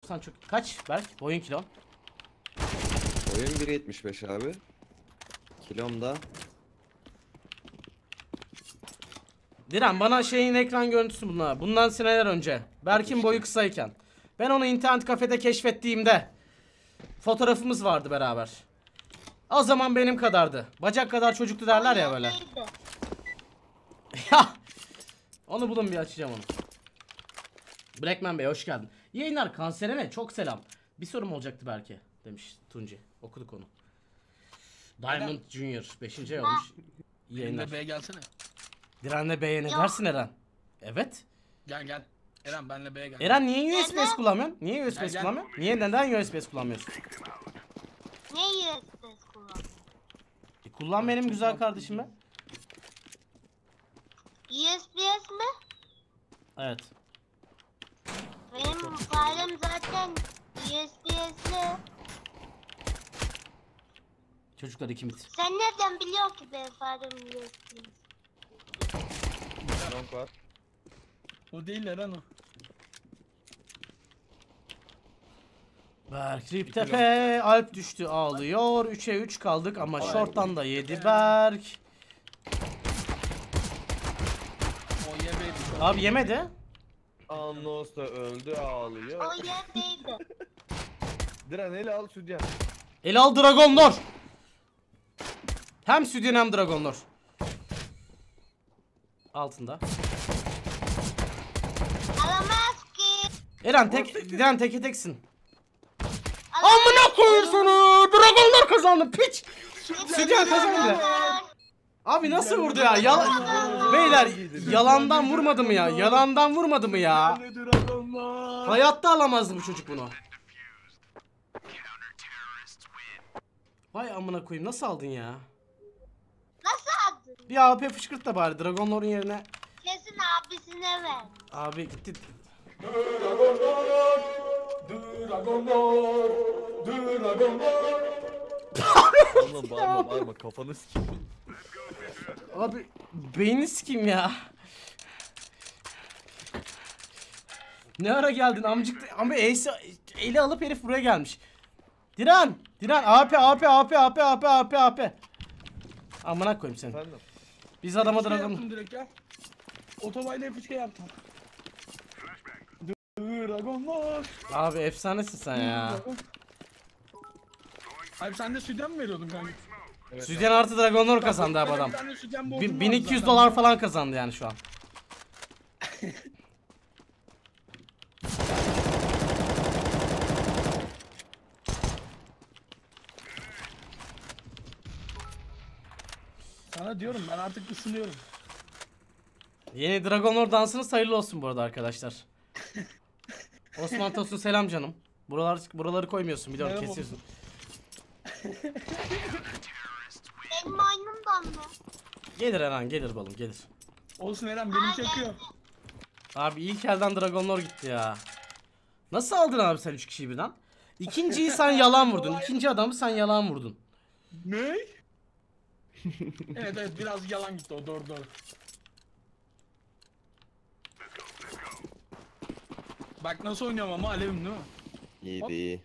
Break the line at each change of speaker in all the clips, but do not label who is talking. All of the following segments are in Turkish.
90 çok. Kaç Berk? Boyun kilo.
Oyun 1.75 abi. Kilom da.
Diren bana şeyin ekran görüntüsü bunlar. Bundan seneler önce. Berk'in boyu kısayken. Ben onu internet kafede keşfettiğimde fotoğrafımız vardı beraber. O zaman benim kadardı. Bacak kadar çocuktu derler ya böyle. Ya. Onu bulun bir açacağım onu. Blackman Bey hoş geldin. Yayınlar kanserine çok selam. Bir sorum olacaktı belki demiş Tunci. Okuduk onu. Diamond Junior 5. ay olmuş. İyi yayınlar.
Benimle B'ye gelsene.
Diren'le B'ye ne dersin Eren? Evet.
Gel. Eren benle B'ye gel.
Eren niye USB'si kullanmıyorsun? Niye USB'si
Gel.
kullanmıyorsun? Neden USB'si kullanmıyorsun?
Ne USB'si kullanıyor?
Kullan benim güzel kardeşim be.
USB'si mi?
Evet.
Benim failem zaten USB'si.
Çocuklar iki mit.
Sen nereden biliyorsun ki benim failem USB'si?
Long var.
O değil Eren o.
Berk Riptepe Alp düştü ağlıyor. 3'e 3 kaldık ama short'tan da yedi Berk.
O yemeydi.
Abi yemedi.
Annos da öldü ağlıyor.
O yerdeydi.
Diren eli al Südyen.
El al Dragonlord. Hem Südyen hem Dragonlord. Altında.
Alamaz ki.
Eren teke teksin. Amına koyayım sana. Dragonlar kazandı piç. Südyen kazandı. Abi nasıl vurdu ya? Beyler yalandan vurmadı mı ya? Yalandan vurmadı mı ya? Hayatta alamazdı bu çocuk bunu. Vay amına koyayım nasıl aldın ya?
Nasıl aldın?
Bir AP fışkırt da bari Dragonlord'un yerine.
Kesin abisine ver.
Abi gitti.
Bağırma kafanı sikeyim.
Abi beyni sikeyim ya. Ne ara geldin amcık? Ama eli alıp herif buraya gelmiş. Diren AP. Amına koyayım seni.
Efendim?
Biz adama
F3
Dragon.
yaptım direkt ya. Otobayla F3 yaptım. Dragonlar.
Abi efsanesin sen ya.
Abi sen de sütyen mi veriyordun kanka?
Evet,
Südyen artı Dragonlord kazandı abi adam. 1200 dolar falan kazandı yani şu an.
Sana diyorum ben artık ısınıyorum.
Yeni Dragonlord dansınız hayırlı olsun bu arada arkadaşlar. Osman Tosun selam canım. Buraları koymuyorsun biliyorum
Merhaba.
kesiyorsun.
Benim oyunumdan mı?
Gelir Eren gelir balım gelir.
Olsun Eren beni çekiyor.
Abi ilk elden Dragonlord gitti ya. Nasıl aldın abi sen 3 kişiyi birden? İkinciyi sen yalan vurdun. İkinci adamı sen yalan vurdun.
Ne? Evet biraz yalan gitti o doğru. Bak nasıl oynuyorum ama alevim değil mi?
İyiydi.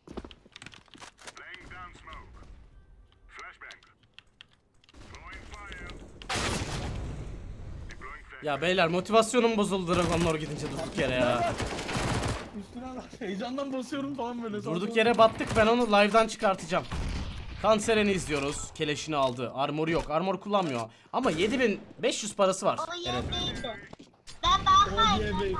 Ya beyler motivasyonum bozuldu Dragonlord gidince durduk yere ya.
Üstüne bak, heyecandan basıyorum falan böyle.
Durduk yere battık ben onu live'dan çıkartacağım. Kansereni izliyoruz. Keleşini aldı. Armoru yok. Armor kullanmıyor. Ama 7500 parası var.
O
Evet.
yerdeydi. Ben bakayım.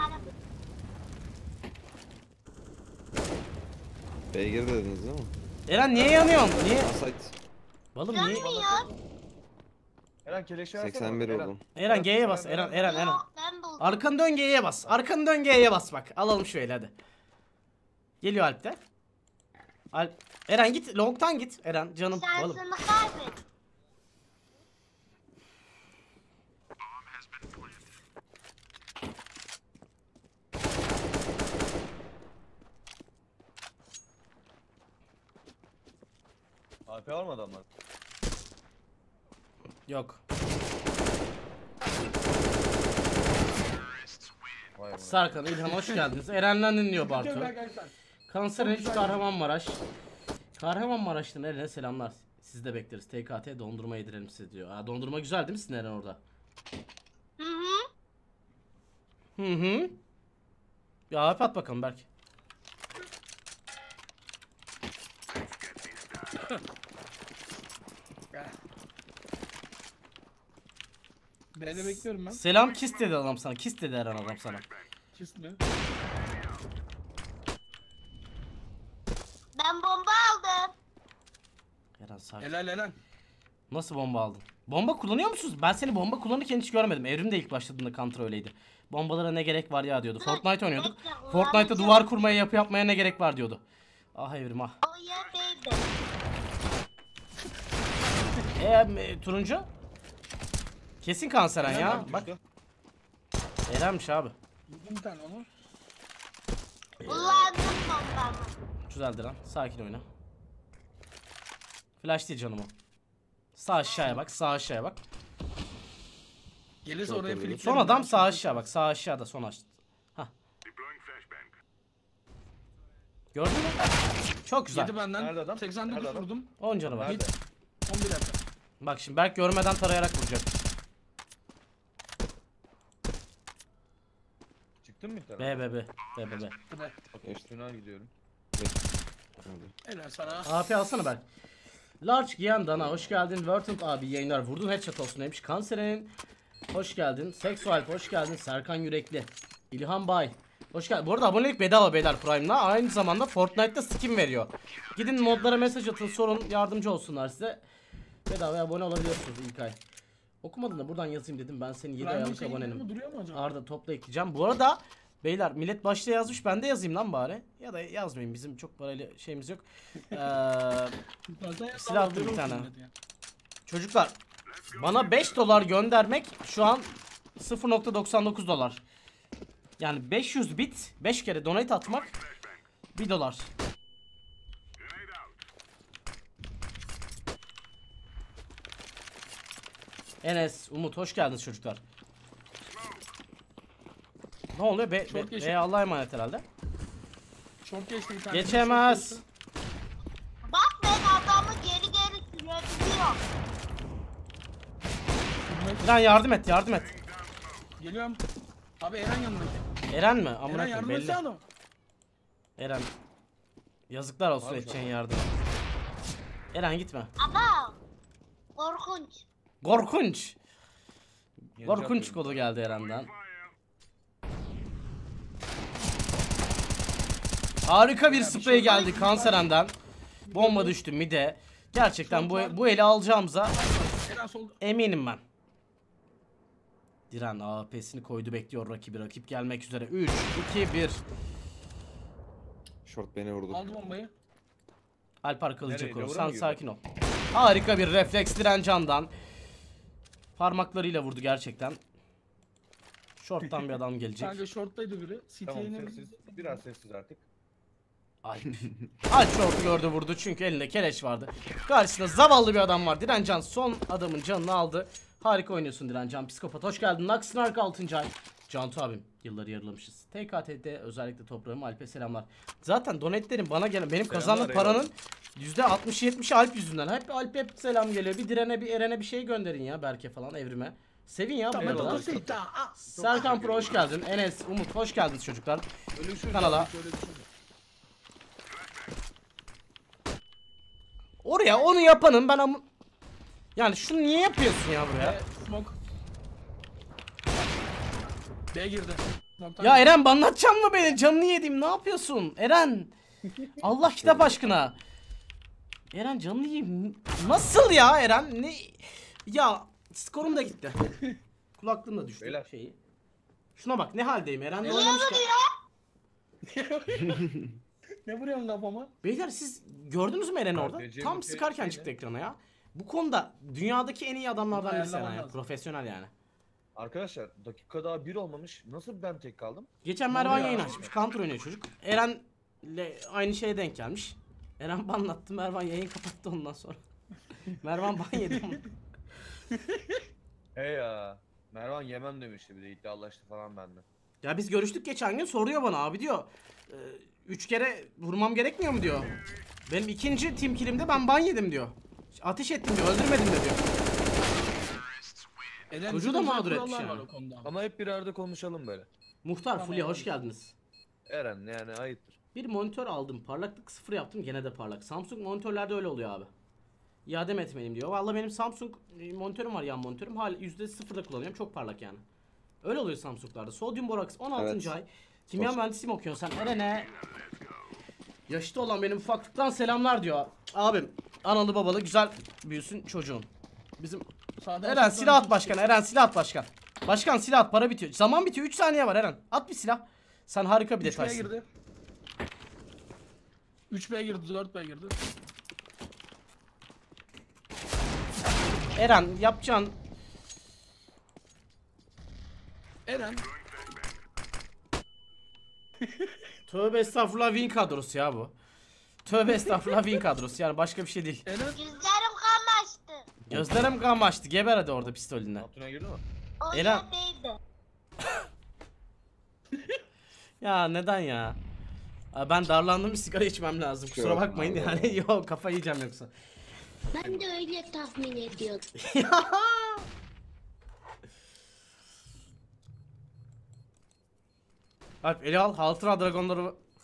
Beygir dediniz değil mi?
Eren niye yanıyorsun? Niye?
Asayt.
Balım niye?
Yanmıyor.
Eren keleşi alsana.
81 oldum.
Eren G'ye bas. Eren.
Yok, ben buldum.
Arkanı dön G'ye bas. Arkanı dön G'ye bas bak. Alalım şöyle hadi. Geliyor Alp de. Alp. Eren git. Long'tan git. Eren canım balım.
Şansını kaybet.
AP var mı adamlar?
Yok.
Vay be.
Sarkan, İlhan hoş geldiniz. Eren'den dinliyor Bartu.
Arkadaşlar.
Kanser Kahramanmaraş. Kahramanmaraş'tan Eren'e selamlar. Sizi de bekleriz. TKT dondurma yedirelim size diyor. Ha, dondurma güzel değil mi sizin Eren orada?
Hı hı.
Hı hı. Ya AP at bakalım Berk.
B'de bekliyorum ben.
Selam kiss dedi adam sana. Kiss dedi Eren adam sana.
Kiss mi?
Ben bomba aldım.
Eren sakin.
Helal helal.
Nasıl bomba aldın? Bomba kullanıyor musunuz? Ben seni bomba kullanırken hiç görmedim. Evrim de ilk başladığında Counter öyleydi. Bombalara ne gerek var ya diyordu. Fortnite oynuyorduk.
Bekle,
Fortnite'ta
kullanacağım.
duvar kurmaya yapı yapmaya ne gerek var diyordu. Ah Evrim ah.
O yerdeydi.
Turuncu? Kesin kanseren ya. Bak. Eren'miş abi.
Yedin bir tane onu.
Kullandım bombamı.
Güzeldir lan. Sakin oyna. Flash değil canım o. Sağ aşağıya bak. Sağ aşağıya bak.
Gelirse
Çok
oraya
tabii.
Filip.
Son adam sağ aşağı bak. Sağ aşağıda son aç. Hah. Gördün mü? Çok güzel.
Yedi benden.
Nerede adam?
89
Nerede adam?
vurdum.
10 canı var.
Nerede?
11 dakika.
Bak şimdi Berk görmeden tarayarak vuracak.
Çıktın mı bir tane?
B.
Hadi.
Üstüne gidiyorum.
Helal sana.
AP alsana Berk. Large giyen Dana hoş geldin. World abi yayınlar vurdun headshot olsun demiş. Kanserin hoş geldin. Sexual hoş geldin. Serkan Yürekli. İlhan Bay hoş geldin. Bu arada abonelik bedava beyler Prime'la. Aynı zamanda Fortnite'da skin veriyor. Gidin modlara mesaj atın sorun yardımcı olsunlar size. Bedava abone olabiliyorsunuz ilk ay. Okumadın da buradan yazayım dedim. Ben senin 7
Prime'ın
aylık
şey
abonenim.
mi duruyor mu acaba?
Arda topla ekleyeceğim. Bu arada beyler millet başta yazmış ben de yazayım lan bari. Ya da yazmayayım bizim çok parayla şeyimiz yok. silah attım bir tane. Çocuklar bana 5 dolar göndermek şu an 0.99 dolar. Yani 500 bit 5 kere donate atmak 1 dolar. Enes, Umut hoş geldiniz çocuklar. Ne oluyor?
Çok geçti.
Allah'a emanet herhalde.
Short geçti bir tane.
Geçemez.
Short geçti.
Bak ben adamı geri sürebiliyorum.
Lan yardım et, yardım et.
Geliyorum. Abi Eren yanındaki.
Eren mi?
Eren
Amına koyayım
yardım
belli.
etsene adam.
Eren. Yazıklar olsun
Abi
edeceğin yardım. Eren gitme.
Ama korkunç.
Korkunç.
Yeni
Korkunç
cevap
kodu geldi Eren'den. Harika bir sprey geldi Kanseren'den. Bomba düştü mide. Gerçekten bu eli alacağımıza
Eren solda.
eminim ben. Diren AWP'sini koydu bekliyor rakibi. Rakip gelmek üzere. 3, 2, 1.
Short beni vurdu.
Aldı bombayı.
Alp arkalayacak
Nereye,
onu.
doğru
Sen
mu girdi?
sakin ol. Harika bir refleks Diren Can'dan. Parmaklarıyla vurdu gerçekten. Short'tan bir adam gelecek.
Kanka shorttaydı biri.
Tamam
CT'ye
sessiz. Biraz sessiz artık.
Alp. Alp short'u gördü vurdu çünkü elinde keleş vardı. Karşısında zavallı bir adam var. Diren Can son adamın canını aldı. Harika oynuyorsun Diren Can. Psikopat hoş geldin. Naksınark 6. ay. Cantu abim yılları yarılamışız. TKT'de özellikle toprağım Alp'e selamlar. Zaten donetlerim bana gelen benim kazandığım
Selamlar,
paranın %60-70'i Alp yüzünden. Hep Alp'e selam geliyor. Bir Diren'e bir Eren'e bir şey gönderin ya Berke falan Evrime. Sevin ya bunları
Tamam
da.
oldu.
Serkan Pro hoş geldin. Enes, Umut hoş geldiniz çocuklar.
Öyle şöyle.
Kanala.
Şöyle bir şey.
Oraya onu yapanın ben yani şunu niye yapıyorsun ya buraya?
Smoke. B girdi. Smoke'tan
Ya
girdi.
Eren banlatacağım mı beni? Canını yedim. Ne yapıyorsun? Eren. Allah kitap aşkına. Eren canını yiyeyim. Nasıl ya Eren? Ne? Ya skorum da gitti. Kulaklığım da düştü
Beyler.
şeyi. Şuna bak ne haldeyim Eren
Ne
oynamışken.
Ne vuruyorsun kafama?
Beyler siz gördünüz mü Eren'i orada?
Kardeşim,
Tam sıkarken
şeyde.
çıktı ekrana ya. Bu konuda dünyadaki en iyi adamlardan birisi
Ayarlaman
Eren ya.
lazım.
Profesyonel yani.
Arkadaşlar dakika daha 1 olmamış. Nasıl ben tek kaldım?
Geçen Mervan
oluyor
yayın
abi?
açmış. Counter oynuyor çocuk. Eren'le aynı şeye denk gelmiş. Eren banlattı. Mervan yayın kapattı ondan sonra. Mervan ban yedi ama.
He ya. Mervan yemem demişti bir de iddialaştı falan bende.
Ya biz görüştük geçen gün soruyor bana abi diyor. 3 kere vurmam gerekmiyor mu diyor. Benim ikinci team killimde ben ban yedim diyor. Ateş ettim diyor, öldürmedim de diyor.
Eden
Çocuğu da
özel
mağdur etmiş
kurallar
yani.
var o konuda.
Ama hep bir arada konuşalım böyle.
Muhtar
Tamam,
Fulya hoş
abi.
geldiniz.
Eren yani ayıptır.
Bir monitör aldım. Parlaklık 0 yaptım, gene de parlak. Samsung monitörlerde öyle oluyor abi. İade mi etmeliyim diyor. Vallahi benim Samsung monitörüm var, yan monitörüm. Hala %0'da kullanıyorum. Çok parlak yani. Öyle oluyor Samsung'larda. Sodyum boraks 16.
Evet.
ay. Kimya mühendisliği mi okuyorsun sen? Eren'e yaşıt olan benim ufaklıktan selamlar diyor. Abim analı babalı güzel büyüsün çocuğun. Bizim
Sağdan
Eren
soldan
silah at
çok
başkan. Eren silah at başkan. Başkan silah at, para bitiyor. Zaman bitiyor. 3 saniye var Eren. At bir silah. Sen harika bir
3B
detaysın.
girdi. 3B girdi, 4B girdi.
Eren yapacaksın.
Eren.
Tövbe estağfurullah win kadrosu ya bu. Tövbe estağfurullah win kadrosu yani başka bir şey değil.
Eren.
Gözlerim kamaştı.
Gözlerim kamaştı. Geber hadi orada pistolinden.
Altına girdi mi?
O
Eren-
yerdeydi.
Ya neden ya? Aa, ben darlandım, bir sigara içmem lazım. Kusura
Yok,
bakmayın
Allah
yani. Yok, kafa yiyeceğim yoksa.
Ben de öyle tahmin ediyordum.
Alp eli al. Haltıra dragonları.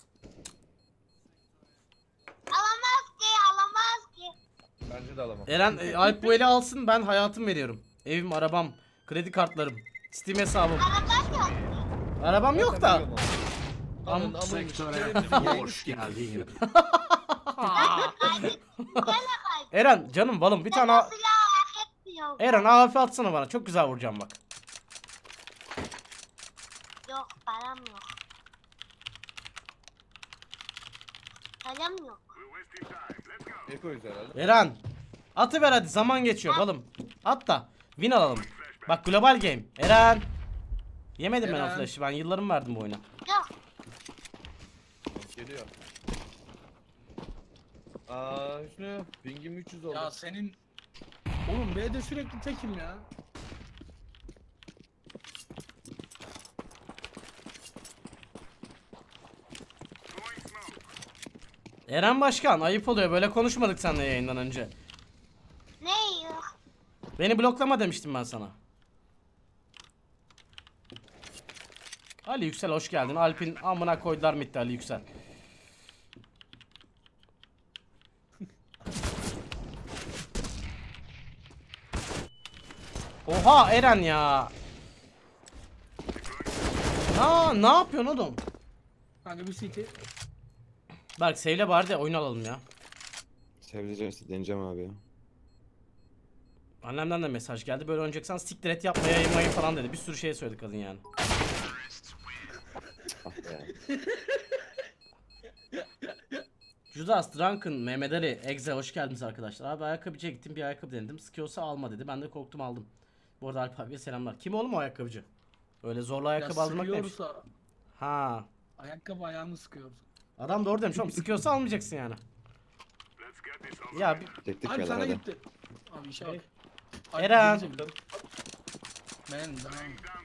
Alamaz ki, alamaz ki.
Bence de alamam.
Eren Alp bu eli alsın, ben hayatım veriyorum. Evim, arabam, kredi kartlarım, Steam hesabım.
Arabam yok.
Arabam yok da.
Anın
Am-
amıymış.
Hoş geldin.
Eren canım balım bir tane
Silah hak etmiyor.
Eren AWP atsana bana. Çok güzel vuracağım bak.
Yok, param yok. Param yok.
Ekoyuz herhalde.
Eren atıver hadi, zaman geçiyor balım. At da win alalım. Bak global game. Eren. Yemedim ben o
Eren.
flash'ı. Ben yıllarımı verdim bu oyuna.
Yok.
Geliyor. Aa Hüsnü. Pingim 300 oldu.
Ya senin... Oğlum B'de sürekli tekim ya.
Eren Başkan ayıp oluyor. Böyle konuşmadık seninle yayından önce.
Ne yok?
Beni bloklama demiştim ben sana. Ali Yüksel hoş geldin. Alp'in amına koydular mitti Ali Yüksel. Oha Eren ya. Aa, ne yapıyorsun oğlum?
Kanka bir CT.
Berk sevle bari de oyun alalım ya.
Seveceğim, deneyeceğim abi ya.
Annemden de mesaj geldi. Böyle oynayacaksan siktir et, yapma yayınmayın falan dedi. Bir sürü şey söyledi kadın yani.
Ah be.
Judas, Drunken, Mehmet Ali, Egze hoş geldiniz arkadaşlar. Abi ayakkabıcıya gittim, bir ayakkabı denedim. Sıkıyorsa alma dedi. Ben de korktum, aldım. Bu arada Alp abiye selamlar. Kim oğlum o ayakkabıcı? Öyle zorla ayakkabı aldırmak neymiş?
sıkıyorsa
Ha.
ayakkabı ayağını sıkıyorsa.
Adam doğru demiş oğlum. Sıkıyorsa almayacaksın yani. Ya bir...
Teknik
Alp
beyler
sana
hadi.
gitti. Abi işe bak. Alp
Eren.
gelecek. Ben tamam.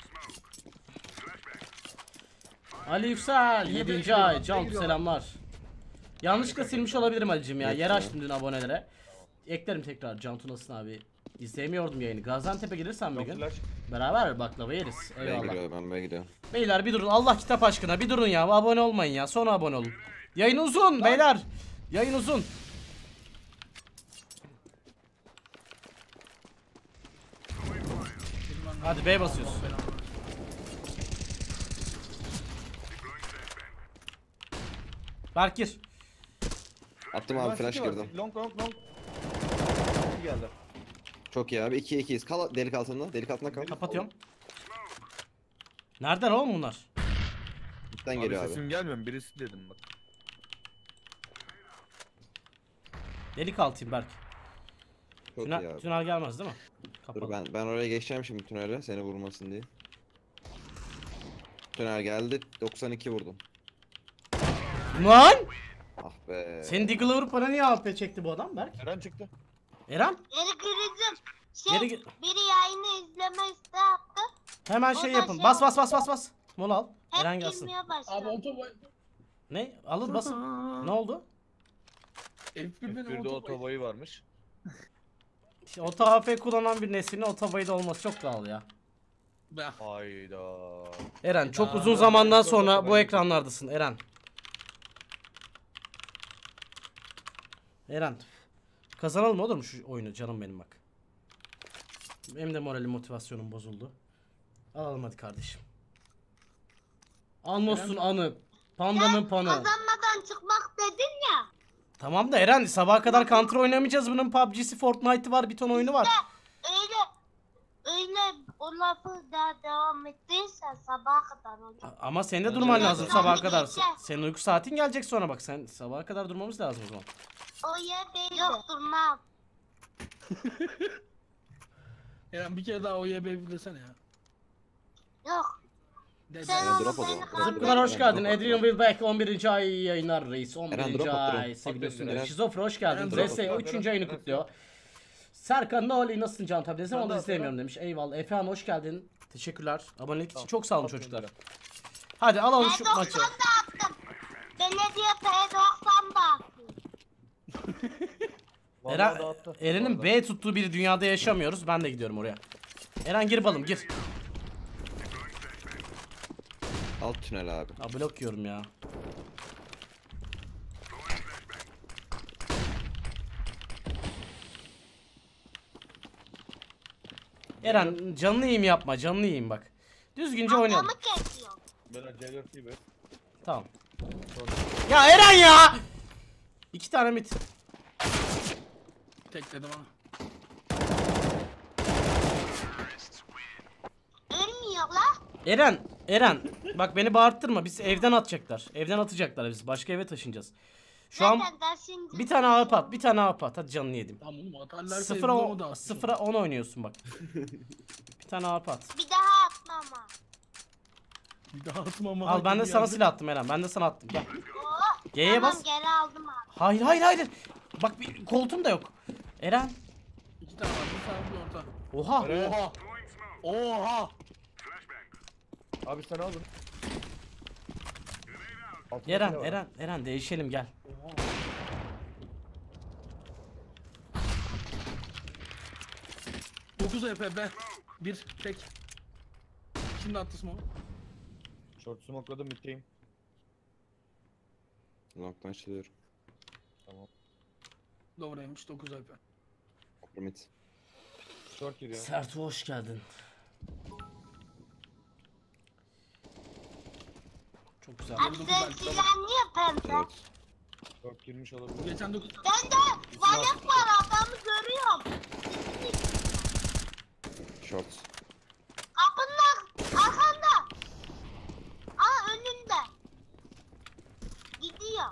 Ali Yüksel
Yine
7.
giriyor,
ay.
yine
Can
giriyor.
selamlar. Yanlışlıkla silmiş olabilirim Ali'cim ya.
Yok
Yer
ya.
açtım dün abonelere. Eklerim tekrar. Can Tunas'ın abi. İzleyemiyordum yayını. Gaziantep'e gelirsen bir
Yok
gün
flash.
beraber baklava yeriz.
Ben
Eyvallah.
gidiyorum, ben böyle gidiyorum.
Beyler bir durun. Allah kitap aşkına bir durun ya. Abone olmayın ya. Sonra abone olun. Yayın uzun beyler. Yayın uzun. Hadi B basıyoruz. Berkir.
Attım abi, flash
City var.
girdim.
Long long long. İyi geldi.
Çok iyi abi, 2-2'yiz. Kal delik altında, delik altında kal.
Kapatıyorum. Nereden oğlum bunlar?
Üstten
Abi
geliyor abi.
sesim gelmiyor mu? Birisi dedim bak.
Delik altıyım Berk.
Çok iyi
Tünel,
abi.
tünel gelmez değil mi?
Dur
Kapalı.
ben oraya geçeceğim şimdi, tünele seni vurmasın diye. Tünel geldi, 92 vurdum.
Lan!
Ah be.
Senin Deagle'ı vurup bana niye AWP çekti bu adam Berk?
Eren çıktı.
Eren?
Geri girdim.
Geri gir-
Biri yayını izleme isteği attı.
Hemen
O
şey
da
yapın.
şey
Bas bas bas bas bas. Mola al.
Hep
Eren gelsin.
girmeye
Abi
başladı.
oto
Ne? Alın basın. Ne oldu?
F1 benim
Bir de
otobayı.
otobayı varmış.
İşte oto AF kullanan bir neslinin otobayda olması çok doğal ya.
Ben.
Hayda.
Eren çok
Hayda.
uzun zamandan
Ben
sonra bu
otobayı-
ekranlardasın Eren. Eren. Kazanalım oğlum şu oyunu canım benim bak. Benim de moralim motivasyonum bozuldu. Alalım hadi kardeşim. Almos'un anı. Panda'nın panı.
Kazanmadan çıkmak dedin ya.
Tamam da Eren sabaha kadar Counter oynamayacağız. Bunun PUBG'si, Fortnite'ı var, bir ton oyunu var.
Öyle o lafı daha devam ettiysen sabaha kadar olur.
Ama senin de durman lazım
Eren
sabaha
bir
kadar.
geçer.
Senin uyku saatin gelecek sonra bak. Sen sabaha kadar durmamız lazım o zaman.
O yer yok durmam.
Eren bir kere daha OYB desene ya.
Yok.
De
Sen
Eren
onu
drop o
beni
zaman.
kandırdın.
Zıpkılar hoş geldin.
Eren,
Adrian Wilbeck 11. ay yayınlar reis.
Eren,
11.
drop at,
ay
drop.
seviliyorsun.
Eren.
Şizofre hoş geldin.
Eren, drop
ZS
at,
3.
Eren.
ayını
Eren.
kutluyor. Serkan ne oluyor nasılsın canım tabi desem
Ben
onu
de
da izleyemiyorum
Eren.
demiş. Eyvallah. Efe Han hoş geldin. Teşekkürler. Abonelik için
Tamam,
çok sağ olun
tamam,
çocuklar.
Eren.
Hadi alalım şu
P90
maçı.
da attım. Belediye P90 da attım.
Vallahi
Eren,
dağıttı.
Eren'in
Vallahi.
B tuttuğu bir dünyada yaşamıyoruz. Ben de gidiyorum oraya. Eren gir balım gir.
Alt tünel abi.
Ya blok yiyorum ya. Eren canını yiyeyim yapma canını yiyeyim bak. Düzgünce oynayalım.
Adamı kesiyor.
Ben C4 gibi.
Tamam. Ya Eren ya! 2 tane mit.
Tekledim ama.
Ölmüyor la.
Eren bak beni bağırttırma. Biz evden atacaklar. Evden atacaklar biz. Başka eve taşınacağız. Şu an
Nereden dersin?
bir tane AP at. Bir tane AP at. Hadi canını yedim.
Tamam oğlum atarlarsa
0'a
Ezdom'u da atacağım.
0'a 10 oynuyorsun bak. Bir tane AP at.
Bir daha atma ama.
Bir daha atmam
Al ben de sana silah attım Eren. Ben de sana attım. Gel.
Oo,
G'ye
tamam
bas.
geri aldım abi.
Hayır hayır hayır. Bak bir koltuğum da yok. Eren.
2 tane var bir sağ bir orta.
Oha.
Eren.
Oha. Oha.
Abi sen aldın. Altında
Eren
ne var?
Eren değişelim gel.
Oha. Dokuz EP be. Bir tek. Şimdi attı smoke.
Short smokladım middeyim.
Long'dan çalıyorum.
Doğruymuş 9 EP.
Upper mid.
Short giriyor.
Sertu hoş geldin. Çok güzel.
Abi sen silah niye pembe?
Evet.
Short girmiş olabilir.
Geçen 9.
Ben de vayak var adamı görüyorum.
Short.
Kapının arkanda. Aa önünde. Gidiyor.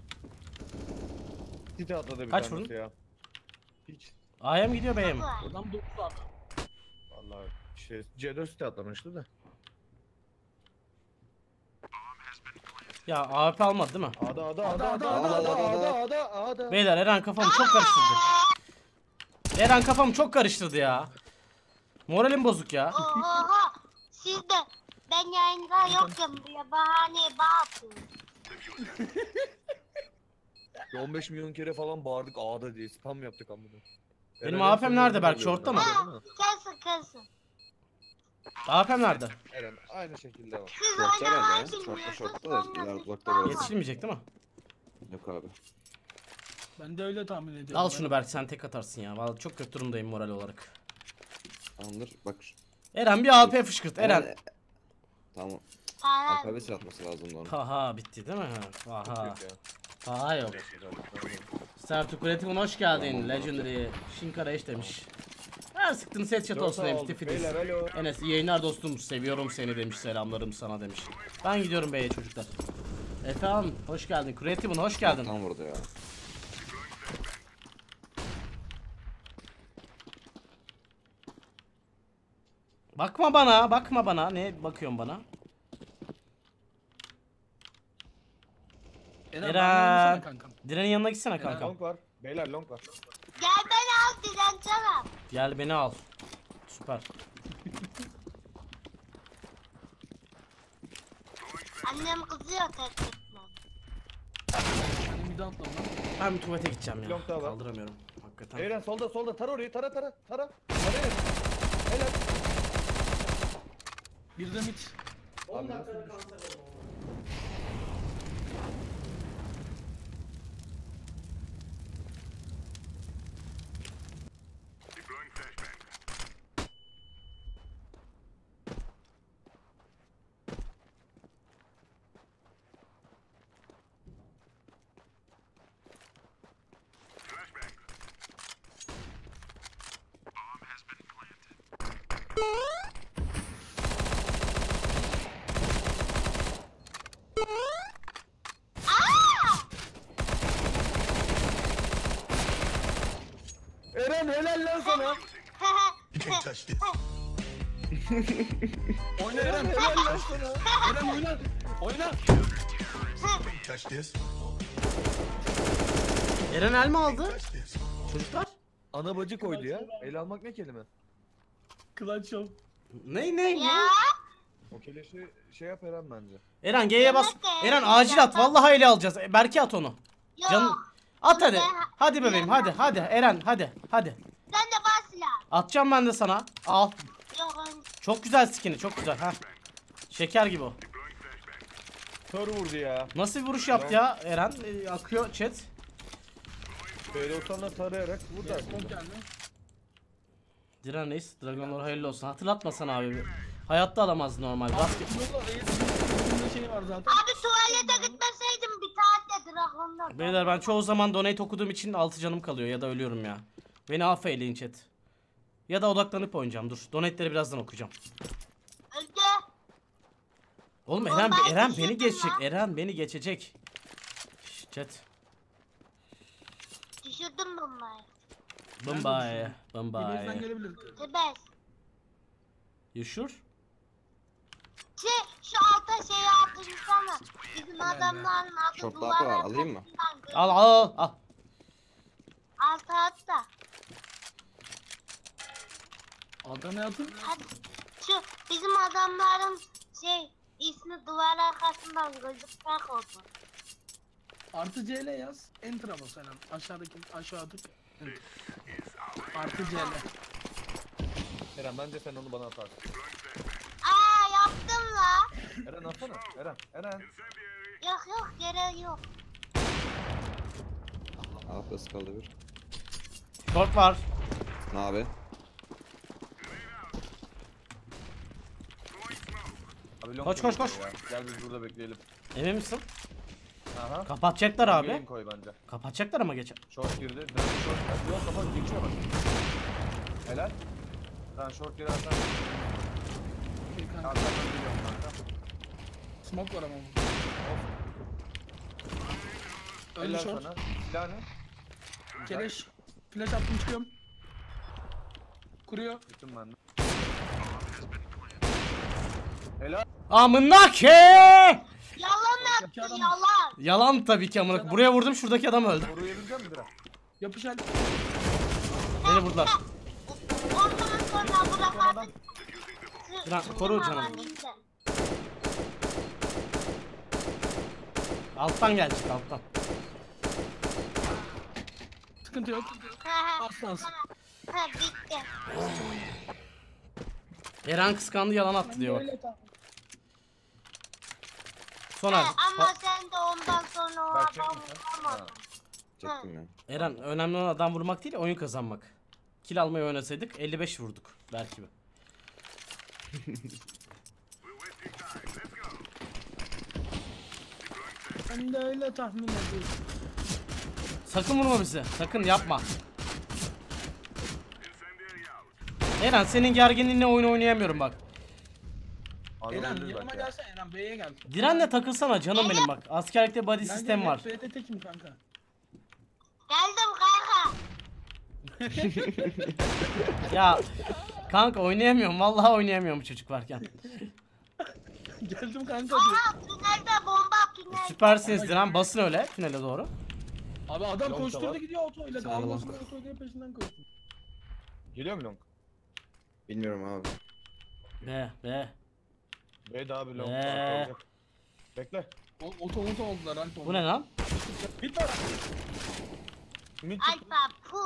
Tite atladı bir
Kaç
tanesi
vurdun?
ya. Hiç.
A'ya mı gidiyor B'ye mi?
Adam 9 attı.
Vallahi işte C4 site atlamıştı da.
Ya AWP almadı değil mi?
Ada.
Beyler Eren kafamı çok karıştırdı. Eren kafamı çok karıştırdı ya. Moralim bozuk ya.
Oha. Siz de ben yayında yokken bile bahaneye bağırtıyorsunuz.
15 milyon kere falan bağırdık A'da diye spam yaptık amına.
Benim AFM nerede Berk? Short'ta mı?
Kesin.
AWP nerede?
Eren aynı şekilde var.
Siz
Short'ta
oynamayı
herhalde ya.
bilmiyorsunuz.
Short'ta da
sonra
iler
siz
uzakta biraz.
Yetişilmeyecek değil mi?
Yok abi.
Ben de öyle tahmin ediyorum.
Al şunu Berk sen tek atarsın ya. Vallahi çok kötü durumdayım moral olarak.
Tamamdır. Bak.
Eren bir AWP fışkırt Eren.
Tamam.
Para
Alfabe sıra atması lazımdı onu.
Haha bitti değil mi? Haha.
Yok ya.
Haha yok. Sertu Kreativ'un hoş geldin. Legendary. Shinkara eş demiş. Her sıktığın ses chat olsun demiş. Tifidiz.
Alo.
Enes iyi yayınlar dostum. Seviyorum seni demiş. Selamlarım sana demiş. Ben gidiyorum beye çocuklar. Efendim hoş geldin. Kreativ'un hoş geldin.
Tam vurdu ya.
Bakma bana, bakma bana. Ne bakıyorsun bana?
Eren.
Eren.
Eren. Kankam.
Direnin yanına gitsene
Eren.
kankam.
Long var. Beyler long var.
Gel beni al dirençemem.
Gel beni al. Süper.
Annem kızıyor tek etmem.
Mid'e atlam lan.
Ben bir tuvalete gideceğim ya.
Long daha var.
Kaldıramıyorum. Hakikaten.
Eren solda tara orayı tara. Tara Eren. Helal.
Bir de mid.
10 dakikada kanser oldum.
Eren helal lan sana.
Oyna Eren.
Helal lan sana.
Eren oyna. Oyna.
Eren el mi aldı? Çocuklar?
Ana bacı koydu ya. El almak ne kelime?
Clutch of.
Ne?
Ya.
O keleşi şey yap Eren bence.
Eren G'ye bas.
Evet de,
Eren acil at. Vallahi ele alacağız. Berke at onu.
Yok.
Canım. At hadi.
Ben-
Hadi bebeğim hadi. Eren hadi.
Sen de bas silah.
Atacağım ben de sana. Al.
Yok
Çok güzel skin'i çok güzel. Ha. Şeker gibi o.
Kör vurdu ya.
Nasıl bir vuruş yaptı ya Eren? Akıyor chat.
P90'la tarayarak vur da.
Smoke geldi.
Diren Reis, Dragonlar hayırlı olsun. Hatırlatmasana abi. Hayatta alamaz normal. Basket.
Yolda Reis'in şey var zaten.
Abi tuvalete gitmeseydim bir saatte dragonlar.
Beyler ben çoğu zaman donate okuduğum için 6 canım kalıyor ya da ölüyorum ya. Beni affeyleyin chat. Ya da odaklanıp oynayacağım dur. Donate'leri birazdan okuyacağım.
Öldü.
Oğlum
Oğlum
Eren
ben
beni
düşürdüm
geçecek.
lan.
Eren beni geçecek. Şş, chat.
Düşürdüm bunları.
Bye.
Birazdan
Bye.
gelebilir.
Tebes.
You sure?
Şu alta şeyi attırsana. Bizim adamların adı
Çok daha
duvara
var, alayım mı?
arkasından
Al.
Alta at da.
Adana atın.
Hadi. Şu bizim adamların ismi duvar arkasından gözükmek oldu.
Artı CL yaz. Enter'a bas Eren. Aşağı tık. Enter. Artı CL.
Eren bence sen onu bana atarsın.
Yaptım la.
Eren atsana. Eren.
Yok gerek yok.
Afrikası kaldı bir.
Short var.
Ne abi?
Abi long
Koş.
koy ya. Gel biz burada bekleyelim.
Emin misin?
Aha.
Kapatacaklar abi.
Gelin koy bence.
Kapatacaklar ama geçer.
Short girdi. Dön short geldi. Yok kapat geçiyor bak. Helal. Ben short girersen
Okey kanka.
arkadan geliyorum kanka.
Smoke var ama. Öldü
Helal
short.
sana. Silah ne?
Keleş. Flash attım çıkıyorum. Kuruyor.
Gittim ben de. Helal.
Amına ke!
Yalan
İki
yaptı
adam-
yalan.
Yalan tabii ki amına. Buraya vurdum şuradaki adam öldü.
Koruyabilecek misin Dira?
Yapış hadi.
Beni vurdular.
Ondan sonra bırakmadık.
Diren, koru canım. Alttan gelecek alttan.
Sıkıntı yok. Aslansın.
Bitti.
Eren kıskandı yalan attı diyor bak.
Böyle tamam.
Soner.
Ama sen de ondan sonra o
Bak,
adamı
çekmiş
vuramadın.
Çektim ya.
Eren önemli olan adam vurmak değil oyun kazanmak. Kill almayı oynasaydık 55 vurduk belki.
Ben de öyle tahmin ediyorum.
Sakın vurma bizi. Sakın yapma. Eren senin gerginliğinle oyun oynayamıyorum bak.
Abi
Eren
öldür
yanıma
belki ya.
gelsene Eren B'ye gel.
Direnle takılsana canım benim bak. Askerlikte body sistem var.
B'de tekim kanka.
Geldim kanka.
Ya kanka oynayamıyorum. Vallahi oynayamıyorum bu çocuk varken.
Geldim kanka diyor.
Tünelde bomba tünel.
Süpersiniz Diren. Basın öyle tünele doğru.
Abi adam
Long
koşturdu
da var.
gidiyor otoyla.
Sağ ol.
Almasın otoyla peşinden koştu.
Geliyor mu long?
Bilmiyorum abi.
Be.
B'de abi long.
Ee.
Arka olacak. Bekle.
Oto oldular Alp.
Bu ne lan?
Bit var. Mid çıktı.
Alfa pu.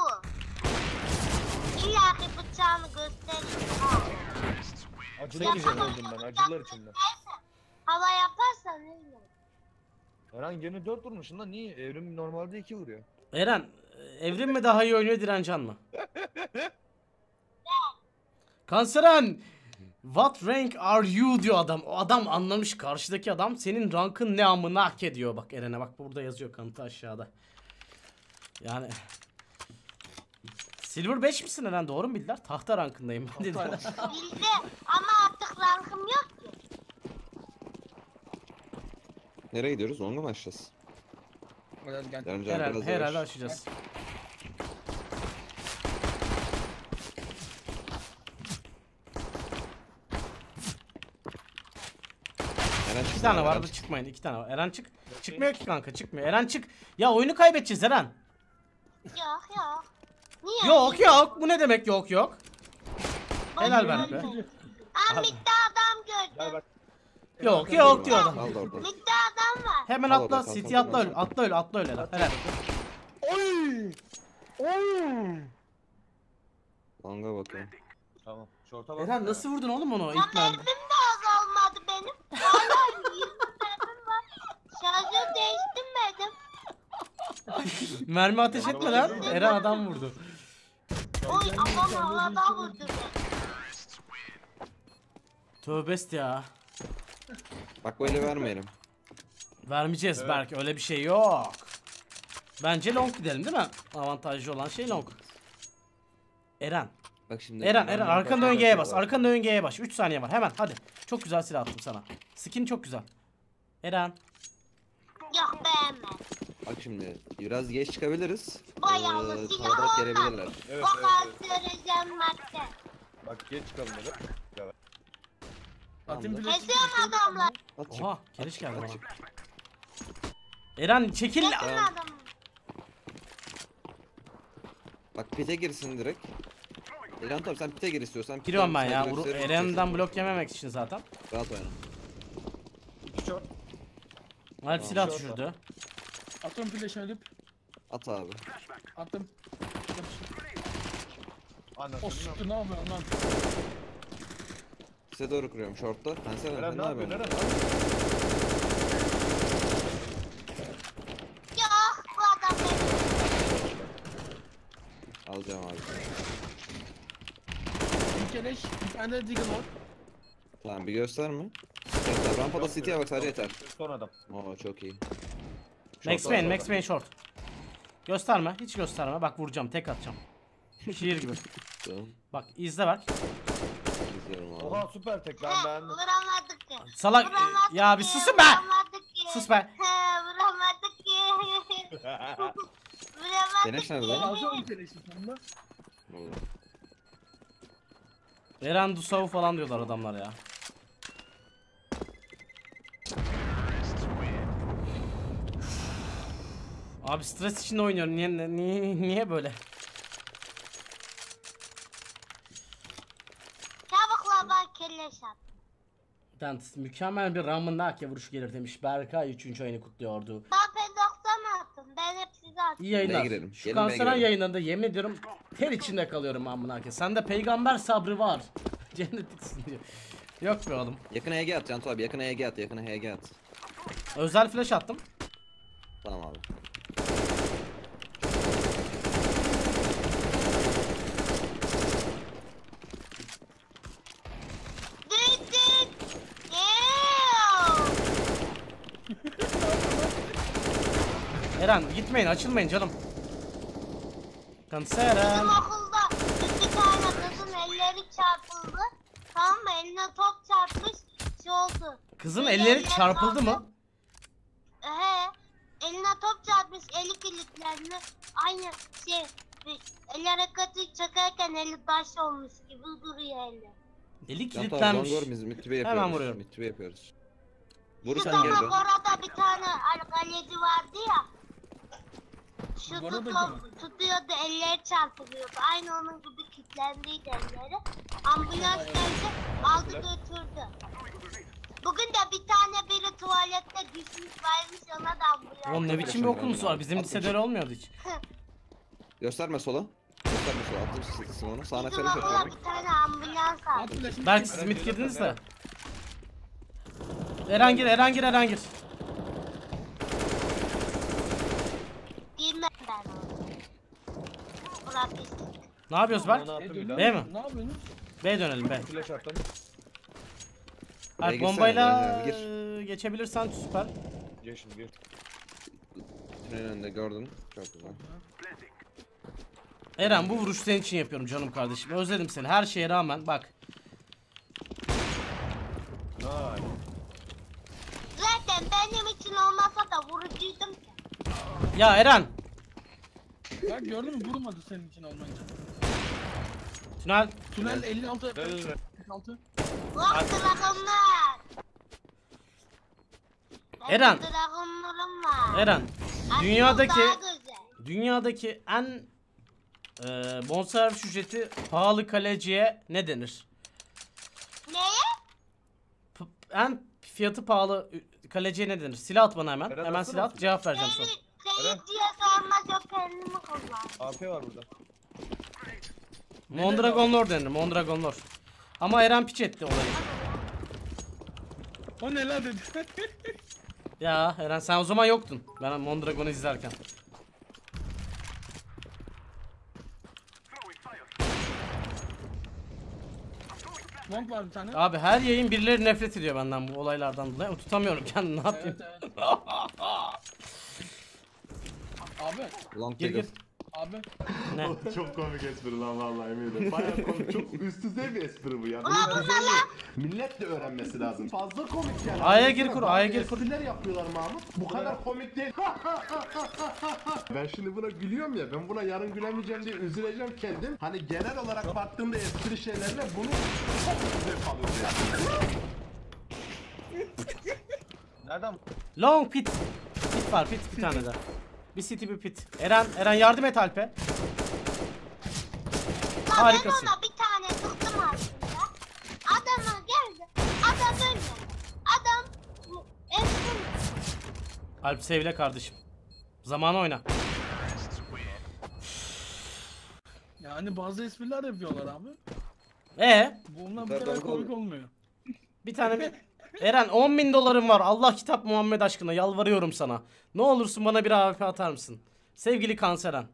İlla ki bıçağını göstereyim.
Acılar içinde öldüm ben. Acılar içinde.
Hava yaparsan öyle.
Eren gene 4 vurmuşsun lan. Niye? Evrim normalde 2 vuruyor.
Eren, Evrim mi daha iyi oynuyor, Direncan mı? Kanseren, what rank are you diyor adam. O adam anlamış, karşıdaki adam senin rankın ne amına hak ediyor. Bak Eren'e bak, burada yazıyor kanıtı aşağıda. Yani Silver 5 misin Eren, doğru mu bildiler? Tahta rankındayım ben dediler.
Bildi ama artık rankım yok ki.
Nereye gidiyoruz? Longa mı açacağız?
Gel gel.
Direncan
Herhalde,
biraz
herhalde
yavaş.
açacağız.
Eren
İki
çıksana,
tane
Eren
vardı,
çık.
çıkmayın, 2 tane var. Eren çık. Çıkmıyor ki kanka, çıkmıyor. Eren çık. Ya oyunu kaybedeceğiz Eren.
Yok yok. Niye?
Yok yok, bu ne demek yok yok?
Boş
Helal
ver
be.
beni. Aa midde adam
Gel
gördüm.
bak.
Yok yok diyor adam.
Al da oradan.
Midde adam var.
Hemen
Al
atla,
oradan,
City
kalk,
atla
kalk.
öl, atla öl, atla öl Eren. Helal.
Oy! Oy!
Longa bakıyorum.
Tamam. Şorta bak.
Eren nasıl vurdun oğlum onu
Ya
ilk mermi?
mermim de azalmadı benim. Hala 20 mermim var. Şarjı değiştirmedim.
Mermi ateş etmeden Eren adam vurdu.
Oy adam havada vurdu beni.
Tövbest ya.
Bak böyle vermeyelim.
Vermeyeceğiz
Evet.
Berk, öyle bir şey yok. Bence long gidelim değil mi? Avantajlı olan şey long. Eren.
Bak şimdi.
Eren
ben
arkanı
başka
dön
bir
G'ye
şey
bas.
var.
Arkanı dön G'ye bas. 3 saniye var hemen hadi. Çok güzel silah attım sana. Skin çok güzel. Eren.
Yok beğenmedim.
Bak şimdi biraz geç çıkabiliriz.
Bayağı silah
kalabalık
olmaz.
gelebilirler.
Evet,
O
evet,
kadar süreceğim madde.
Bak geç çıkalım dedi. Gel.
Atayım
Tamamdır.
flash.
Kesiyorum adamlar.
At çık.
Oha keleş geldi
At
bana.
çık.
Eren çekil.
Kesin
Tamam.
adamı.
Bak pite girsin direkt. Eren tabi sen pite gir istiyorsan. pite
Giriyorum ben
side
ya.
gösterir,
Eren'den
kesin.
blok yememek için zaten.
Rahat oyna.
2 short.
Halit silah
Short
düşürdü.
Atıyorum flash ölüp.
At abi.
Attım. O
Anasını.
sütü ne yapıyorsun lan?
Size doğru kuruyorum short'ta. Ben sen
Eren ne yapıyorsun Eren?
Yok bu adam benim.
Alacağım abi.
Bir keleş. Bir tane de deagle var.
Tamam bir gösterme. Yeter. Rampada city'ye bak sadece yeter.
Son adam.
Oo çok iyi.
Max
Short
Payne,
var.
Max Payne short. Gösterme, hiç gösterme. Bak vuracağım, tek atacağım. Şiir gibi.
Tamam.
Bak izle bak.
İzliyorum abi.
Oha süper tek ben
He
beğendim.
vuramadık ki.
Salak
Vuramadık
ya bir
ki,
susun be.
Vuramadık ki.
Sus be.
He vuramadık ki. Vuramadık
Deniz nerede
ki.
lan?
Alacağım keleşi sonunda.
Oo.
Eren Dusavu falan diyorlar adamlar ya. Abi stres içinde oynuyorum. Niye böyle?
Çabukla bak kelleş at.
Dentist mükemmel bir Ramın Nake vuruşu gelir demiş. Berkay 3. ayını kutluyordu.
Ben P90 attım. Ben hep size attım.
İyi yayınlar.
B'ye girelim.
Şu
Gelin B'ye
kanseran
girelim.
yayınlarında yemin ediyorum ter içinde kalıyorum amına koyayım. Sende peygamber sabrı var. Cennetliksin diyor. Yok be oğlum.
Yakına HG at Cantu abi. Yakına HG at. Yakına HG at.
Özel flash attım.
Tamam abi.
Düt düt. Ew.
Eren gitmeyin, açılmayın canım. Kanseran.
Bizim okulda bir tane kızın elleri çarpıldı. Tamam mı? Eline top çarpmış. Şey oldu.
Kızın
Böyle
elleri
eller
çarpıldı
kaldı.
mı?
He. Eline top çarpmış. Eli kilitlendi. Aynı şey. El hareketi çekerken eli taş olmuş gibi duruyor eli.
Eli
Cantu abi
kilitlenmiş.
Zongor biz mitübe yapıyoruz.
Hemen vuruyorum.
Mitübe yapıyoruz.
Şu
Vurursan geri dön.
orada bir tane kaleci vardı ya. Şu
Gora'daki
tutuyordu, elleri çarpılıyordu. Aynı onun gibi kilitlendiydi elleri. Ambulans geldi, aldı götürdü. Bugün de bir tane biri tuvalette düşmüş varmış ona da ambulans.
Oğlum ne biçim bir okulunuz var? Bizim lisede öyle olmuyordu hiç.
Gösterme sola. Gösterme sola. Attım sitesini onu. Sağına
Bizim
flash
okula
atıyorum.
bir tane ambulans aldı.
At flash'ını
Belki
çek.
siz mid girdiniz de. Eren gir, Eren gir, Eren gir.
Girmem ben onu. Bırak pislik.
Ne yapıyoruz Berk?
Onu attım bir daha.
B mi?
Ne yapıyorsunuz?
B dönelim B.
Flash attım.
Alp
girsene,
bombayla
gir.
geçebilirsen süper.
Gir şimdi gir.
Tünelin önünde gördün. Çok güzel.
Eren bu vuruş senin için yapıyorum canım kardeşim. Özledim seni her şeye rağmen bak.
Nice.
Zaten benim için olmasa da vurucuydum ki.
Ya Eren.
Bak gördün mü vurmadı senin için olmayınca.
Tünel.
Tünel 56.
Ver, ver.
56.
Bak dragonlar. Benim
Eren.
dragonlarım var.
Eren.
Aslında
Dünyadaki
daha güzel.
en bonservis ücreti pahalı kaleciye ne denir?
Neye?
En fiyatı pahalı kaleciye ne denir? Silah at bana hemen.
Eren
Hemen
atsana
silah at.
olsun.
Cevap vereceğim sonra.
Seyirciye sormaz o kendimi kullan.
AP var burada.
Mondragon Lord denir. Mondragon Lord. Ama Eren piç etti olayı.
O ne la dedi.
Ya Eren sen o zaman yoktun. Ben Mondragon'u izlerken.
Monk var bir tane.
Abi her yayın birileri nefret ediyor benden bu olaylardan dolayı. Tutamıyorum kendimi ne yapayım.
Evet evet. Abi.
Long
Gir gir.
Abi.
Ne?
Çok komik espri lan vallahi eminim. Bayağı komik. Çok üst düzey bir espri bu ya. Millet de öğrenmesi lazım. Fazla komik yani.
A'ya gir kur, A'ya gir kur.
Espriler yapıyorlar Mahmut. Bu kadar komik değil. Ben şimdi buna gülüyorum ya. Ben buna yarın gülemeyeceğim diye üzüleceğim kendim. Hani genel olarak baktığımda espri şeylerle bunu çok zevk alıyorum yani.
Nereden?
Long pit. Pit var pit bir tane daha. Bir city bir pit. Eren yardım et Alp'e.
Lan
Harikasın.
ben ona bir tane sıktım aslında. Adamı geldi. Adam ölmedi. Adam estim.
Alp sevle kardeşim. Zamanı oyna.
Yani bazı espriler yapıyorlar abi. Bunlar bu
Tabii,
kadar
tabii.
komik olmuyor.
Bir tane bir... Eren 10.000 dolarım var. Allah kitap Muhammed aşkına yalvarıyorum sana. Ne olursun bana bir AWP atar mısın? Sevgili Kanseren.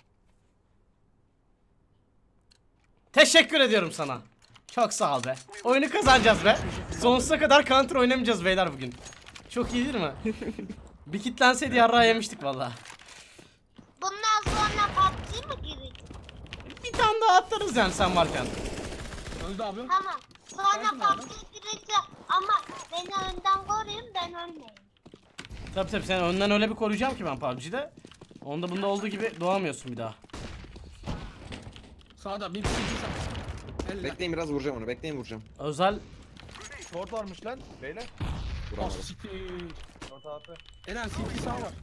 Teşekkür ediyorum sana. Çok sağ ol be. Oyunu kazanacağız be. Sonsuza kadar counter oynamayacağız beyler bugün. Çok iyi değil mi? Bir kitlenseydi yarrağı yemiştik valla.
Bundan sonra PUBG mi girecek?
Bir tane daha atarız yani sen varken.
Öldü abi.
Tamam. Sonra
Sakin ol.
PUBG girecek ama beni önden koruyun ben ölmeyeyim.
Tabi tabi sen önden öyle bir koruyacağım ki ben PUBG'de. Onda bunda olduğu gibi doğamıyorsun bir daha.
Sağda bir sağ. Elle.
Bekleyin biraz vuracağım onu. Bekleyin vuracağım.
Özel
Short varmış lan. Beyler.
Oh
Vuramadım.
siktir.
Short AP.
Eren CT sağ var.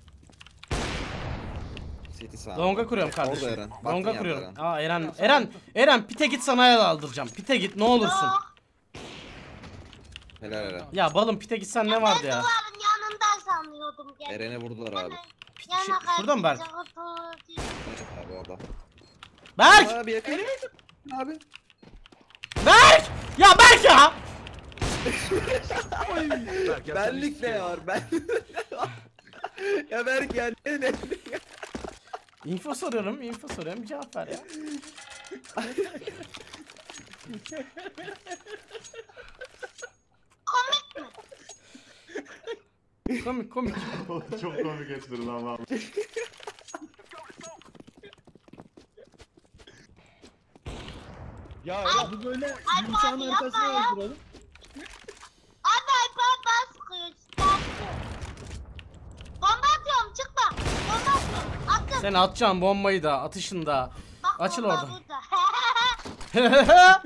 City sağ.
longa kuruyorum kardeşim.
Orada Eren. Baktın
Longa
yaptı
kuruyorum.
Eren.
Aa Eren pite git sana aldıracağım. Pite git ne olursun.
Yok.
Helal Eren.
Ya balım pite gitsen ne
Ben
vardı ya?
duvarın yanından sanıyordum. Gel.
Eren'e vurdular abi.
Şurada mı Berk?
Evet abi orada.
Berk!
Abi yakın. Abi.
Berk! Ya Berk ya!
Benlik ne var ben? Ya Berk ya ne?
Info soruyorum bir cevap ver ya. Komik.
Çok komik espri lan vallahi.
Ya Eren.
Bu böyle
Ay,
yumuşağın
abi,
arkasına
yapma ya.
yazdıralım.
Abi iPad sıkıyor. Çıkarttı. Bomba atıyorum çıkma. Bomba atıyorum. Attım.
Sen atacaksın bombayı da atışın da.
Bak,
Açıl
bomba
oradan.
burada.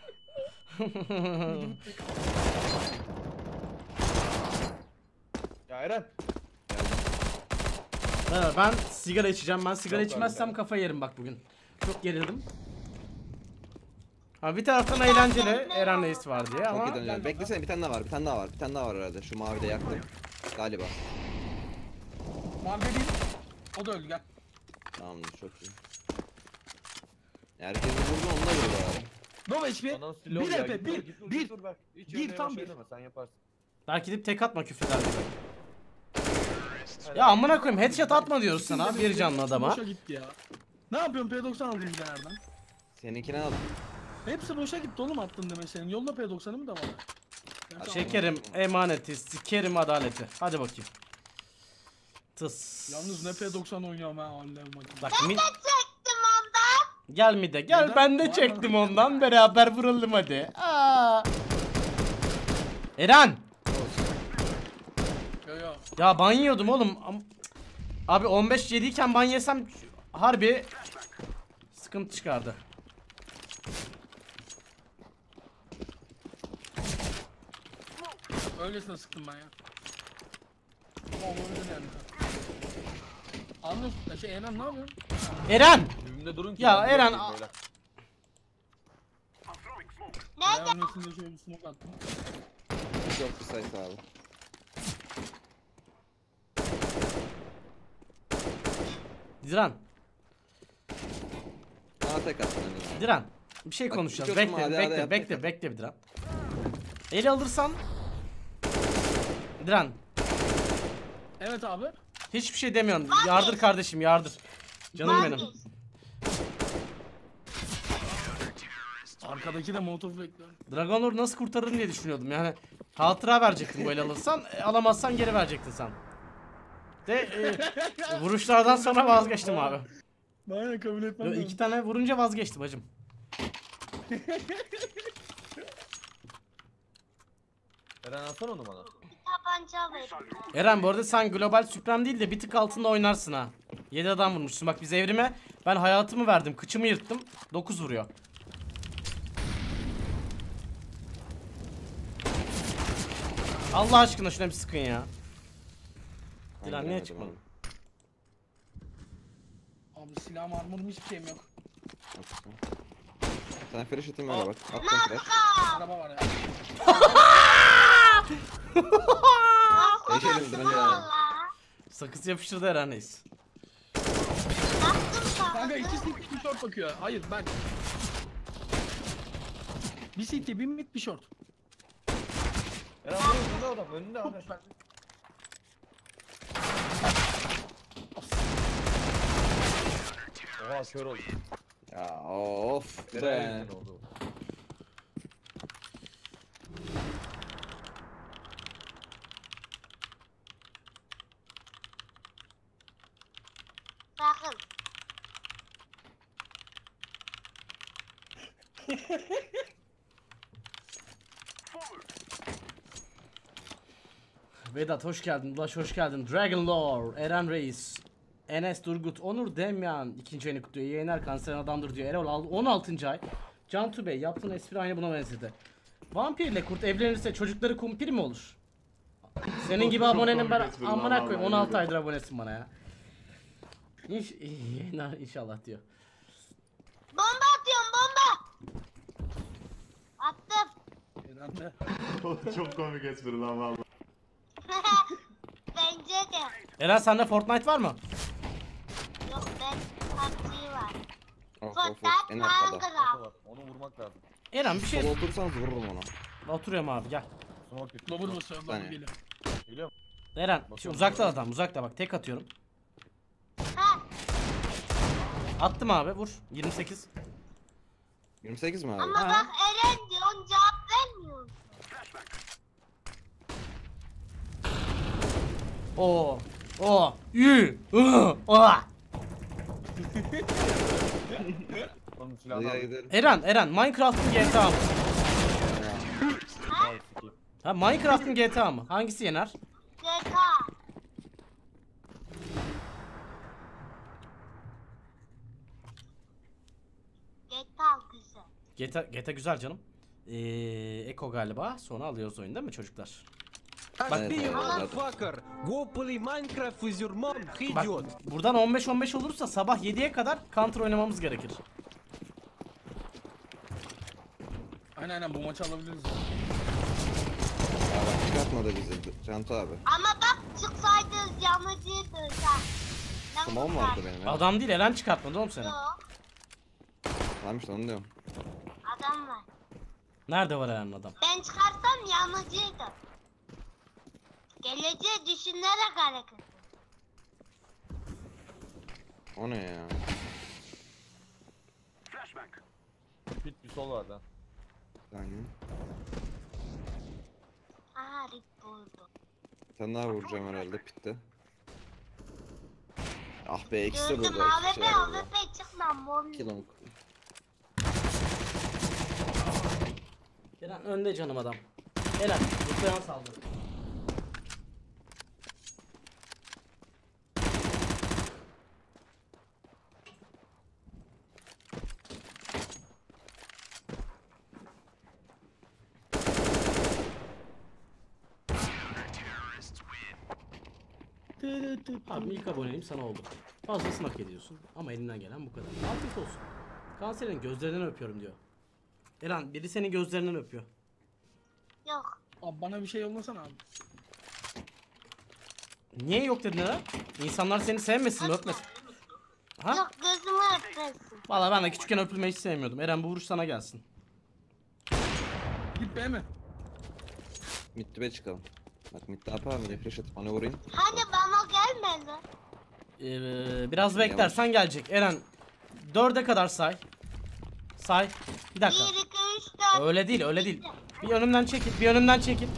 Ya Eren.
Evet, ben sigara içeceğim. Ben sigara
Yok abi,
içmezsem
ben-
kafa yerim bak bugün. Çok gerildim. Ha bir taraftan eğlenceli Eren Reis var diye
Çok iyi
ama
dönüyor. Beklesene, bir tane daha var. Bir tane daha var. Bir tane daha var herhalde. Şu mavi de yaktım. Galiba.
Mavi değil. O da öldü gel.
Tamamdır, çok iyi. Herkesi vurdu, onunla vurdu abi.
No HP.
Adam
1
slow ya,
HP.
git dur,
1.
dur, bak. Hiç
Bir,
yerine
tam
şey
bir.
deme, sen yaparsın.
belki gidip tek atma küfreder gibi. Ya amına koyayım headshot atma diyoruz sana bir canlı adama.
Boşa gitti ya. Ne yapıyorsun P90 alayım bir de nereden?
Seninkini al.
Hepsi boşa gitti oğlum attın deme senin. Yolla P90'ı mı da bana? Gerçi
Çekerim emaneti, sikerim adaleti. Hadi bakayım. Tıs.
Yalnız ne P90 oynuyorum ha Allah'ım makine.
Bak mid...
Çektim ondan.
Gel mide gel
Neden?
ben de
Var
çektim
mı?
ondan beraber vuralım hadi. Aa. Eren.
Yo yo.
Ya ban yiyordum oğlum. Abi 15 yediyken ban yesem harbi sıkıntı çıkardı.
Öylesine sıktım ben ya. Ama öyle yani. Anlıyorsun. Eren ne yapıyorsun?
Eren.
Dibimde durun ki.
Ya
ben
Eren,
bakayım böyle.
Eren üstünde şöyle bir smoke attım.
Yok bir sayı abi.
Diren.
Bana tek attın önce.
Diren. Bir şey
Bak,
konuşacağız.
çıkıyorsun,
Bekle
hadi,
bekle
hadi, yap,
bekle
yap.
bekle Diren. Eli alırsan Diren.
Evet abi.
Hiçbir şey demiyorsun. Yardır kardeşim yardır. Canım benim.
Arkadaki de molotof bekliyor.
Dragonlord nasıl kurtarırım diye düşünüyordum yani. Hatıra verecektin böyle alırsan. Alamazsan geri verecektin sen. De vuruşlardan sonra vazgeçtim abi.
Aynen kabul etmem
Yo,
lazım.
2 tane vurunca vazgeçtim hacım.
Eren alsana onu bana.
Tabanca ver.
Eren bu arada sen global süprem değil de bir tık altında oynarsın ha. 7 adam vurmuşsun bak biz evrime ben hayatımı verdim kıçımı yırttım 9 vuruyor. Allah aşkına şuna bir sıkın ya. Dilan niye
Aynen,
çıkmadı?
Abi silahım armorum hiçbir şeyim yok.
Sen flash atayım öyle bak. Attım flash.
Araba var ya.
Değişelim Dilan ya.
Sakız yapıştırdı Eren Reis.
Kanka ikisi bir short bakıyor. Hayır ben. Bir CT, bir mid, bir short.
Eren buraya önünde adam, önünde adam. Oha kör oldu.
Ya of. Bu da
Eren
yani.
yüzünden oldu.
Sakın.
Vedat hoş geldin. Ulaş hoş geldin. Dragon Lore, Eren Reis, Enes Durgut, Onur Demyan ikinci ayını kutluyor. Yayınlar kanserin adamdır diyor. Erol 16. ay. Cantu Bey yaptığın espri aynı buna benzedi. Vampirle kurt evlenirse çocukları kumpir mi olur? Senin gibi
Çok
abonenim ben
komik espri,
amına
vallahi
koyayım
öyle.
16 aydır abonesin bana ya. Yayınlar inşallah diyor.
Bomba atıyorum bomba. Attım.
Eren de.
Çok komik espri lan valla.
Bence de.
Eren sende Fortnite var mı?
Yok ben PUBG var.
Of of
Fortnite
of. En arkada.
Minecraft.
Var, onu vurmak lazım.
Eren bir
Sola
şey
otursanız vururum ona.
oturuyorum abi gel.
Smoke it.
Lover basıyor, lover
Aynen.
geliyor.
Biliyor musun?
Eren şu uzakta adam uzakta bak tek atıyorum.
Ha,
Attım abi vur 28.
28 mi abi?
ama
Ha.
bak Eren diyorsun cevap vermiyorsun.
Oo. O. Ü. Oha.
Onun silahını
Hadi
al.
gidelim.
Eren Minecraft'ın GTA mı?
Al, sikeyim.
Ha Minecraft'ın GTA mı? Hangisi yener?
GTA. GTA güzel.
GTA güzel canım. Eko galiba. Sonra alıyoruz oyunu değil mi çocuklar?
Evet, evet, evet.
Motherfucker, go play Minecraft with your mom,
Bak
idiot.
buradan 15-15 olursa sabah 7'ye kadar counter oynamamız gerekir.
Aynen bu maçı alabiliriz.
Ya bak çıkartmadı bizi Cantu abi.
Ama bak çıksaydınız yanıcıydı sen.
Tamam vardı benim ya.
Adam değil, Eren çıkartmadı oğlum seni.
Yok,
Tamam işte onu diyorum.
adam var.
Nerede var Eren'in adam?
Ben çıkarsam yanıcıydı. Geleceği düşünerek hareket et.
O ne ya?
Pit bir sol var lan.
Yani.
Aha Rick buldu.
Sen daha vuracağım herhalde pitte. Ah be ikisi de
Gördüm
burada. İki
AWP
kişi var burada.
AWP çıkmam mor.
2 long.
Eren önde canım adam. Eren, zıplayan saldı. Abi ilk aboneliğim sana oldu. Fazlasını hak ediyorsun ama elinden gelen bu kadar. Afiyet olsun. Kanserin gözlerinden öpüyorum diyor. Eren biri senin gözlerinden öpüyor.
Yok.
Abi bana bir şey yollasana abi.
Niye yok dedin Eren? İnsanlar seni sevmesin mi, öpmesin? Ha?
Yok gözümü öpmesin.
Valla ben de küçükken öpülmeyi hiç sevmiyordum. Eren bu vuruş sana gelsin.
Git be mi?
Mid'e çıkalım. Bak mid'e apa abi refresh atıp bana vurayım.
Hani bana gelmedi.
Biraz beklersen gelecek. Eren 4'e kadar say. Say. Bir
1,
dakika.
2, 3, 4.
Öyle değil, öyle değil. Bir önümden çekil, bir önümden çekil.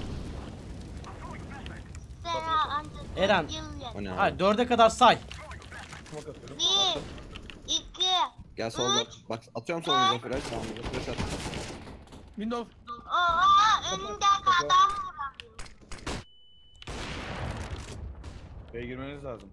Sena ancak
Eren.
O ne abi?
Hayır, 4'e kadar say.
1, 2,
Gel solda. Bak atıyorum solunuza flash. Solunuza flash at.
Windows.
oha önümdeki adam vuramıyor.
B'ye girmeniz lazım.